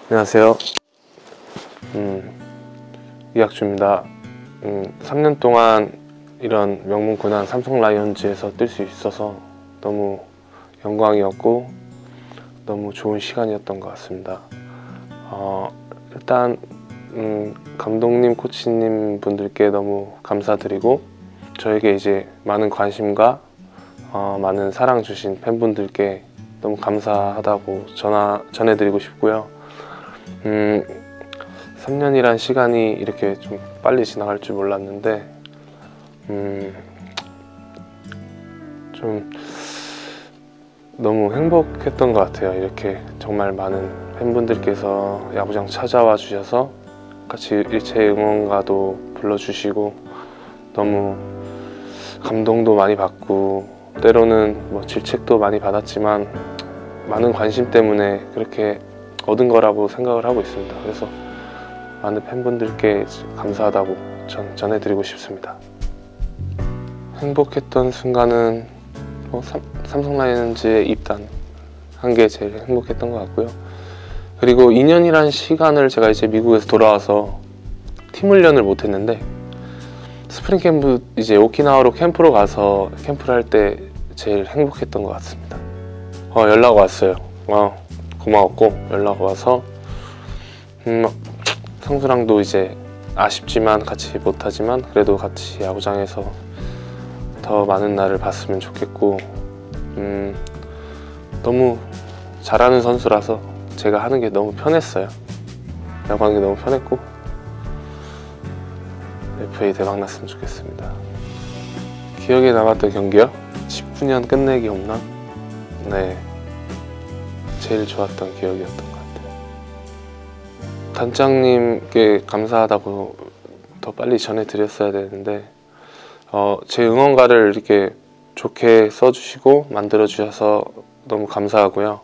안녕하세요. 이학주입니다. 3년 동안 이런 명문 구단 삼성 라이온즈에서 뛸 수 있어서 너무 영광이었고 너무 좋은 시간이었던 것 같습니다. 일단 감독님, 코치님 분들께 너무 감사드리고 저에게 이제 많은 관심과 많은 사랑 주신 팬분들께 너무 감사하다고 전해드리고 싶고요. 3년이란 시간이 이렇게 좀 빨리 지나갈 줄 몰랐는데 좀 너무 행복했던 것 같아요. 이렇게 정말 많은 팬분들께서 야구장 찾아와 주셔서 같이 일체 응원가도 불러주시고 너무 감동도 많이 받고 때로는 뭐 질책도 많이 받았지만 많은 관심 때문에 그렇게 얻은 거라고 생각을 하고 있습니다. 그래서 많은 팬분들께 감사하다고 전해드리고 싶습니다. 행복했던 순간은 삼성 라이온즈에 입단한 게 제일 행복했던 것 같고요. 그리고 2년이란 시간을 제가 이제 미국에서 돌아와서 팀 훈련을 못했는데 스프링 캠프 이제 오키나와로 캠프로 가서 캠프를 할 때 제일 행복했던 것 같습니다. 연락 왔어요. 고마웠고 연락 와서 성수랑도 이제 아쉽지만 같이 못하지만 그래도 같이 야구장에서 더 많은 날을 봤으면 좋겠고 너무 잘하는 선수라서 제가 하는 게 너무 편했어요. 야구하는 게 너무 편했고 FA 대박 났으면 좋겠습니다. 기억에 남았던 경기요? 19년 끝내기 홈런? 네, 제일 좋았던 기억이었던 것 같아요. 단장님께 감사하다고 더 빨리 전해드렸어야 되는데 제 응원가를 이렇게 좋게 써주시고 만들어주셔서 너무 감사하고요.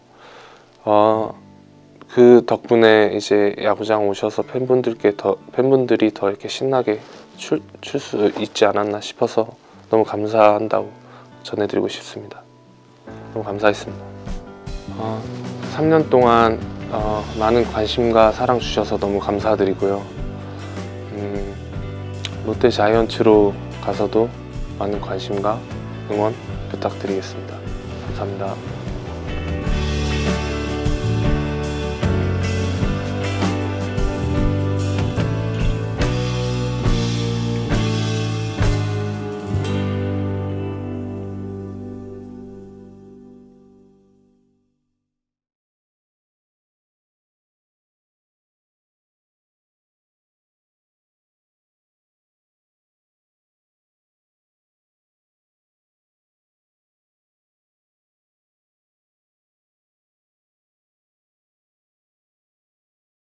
그 덕분에 이제 야구장 오셔서 팬분들이 더 이렇게 신나게 출 수 있지 않았나 싶어서 너무 감사한다고 전해드리고 싶습니다. 너무 감사했습니다. 3년 동안 많은 관심과 사랑 주셔서 너무 감사드리고요. 롯데 자이언츠로 가서도 많은 관심과 응원 부탁드리겠습니다. 감사합니다.